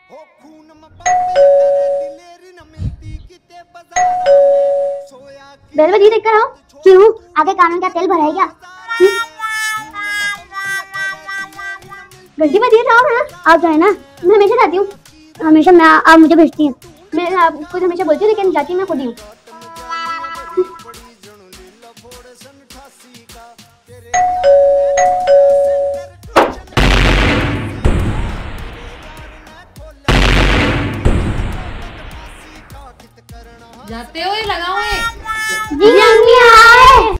Bell बजी देख कर आओ। क्यों, आगे कानून का तेल भरा है क्या? घंटी बजी जाओ ना, आप जाए ना। मैं हमेशा जाती हूँ, हमेशा मैं, आप मुझे भेजती हैं। मैं आपको हमेशा बोलती हूँ लेकिन जाती मैं खुद ही हूँ। जाते हो लगाओ एक।